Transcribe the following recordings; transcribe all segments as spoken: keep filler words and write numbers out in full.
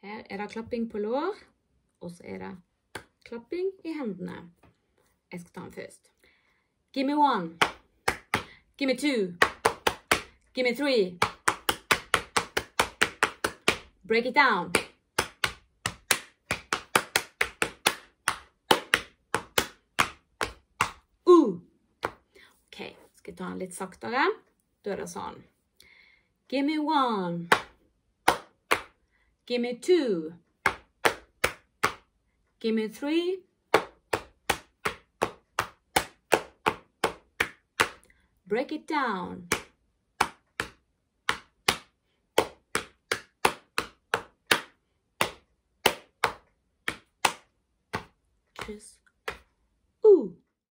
Her er det klapping på lår, og så er det klapping i hendene. Jeg skal ta den først. Give me one. Give me two. Give me three. Break it down. Uh. Ok, skal jeg ta den litt saktere. Da er det sånn. Give me one. Give me two. Give me three. Break it down. Just ooh.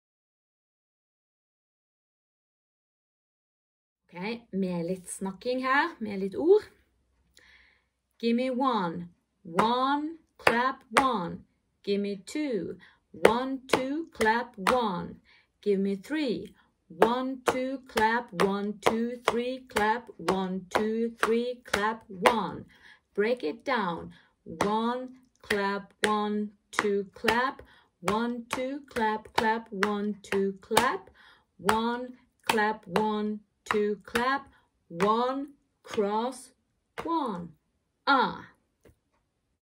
Ok, med litt snakking her, med litt ord. Give me one. One, clap one. Give me two. One, two, clap one. Give me three. One, two, clap, one, two, three, clap, one, two, three, clap, one. Break it down. One, clap, one, two, clap, one, two, clap, clap, one, two, clap, one, clap, one, two, clap, one, cross, one. Ah.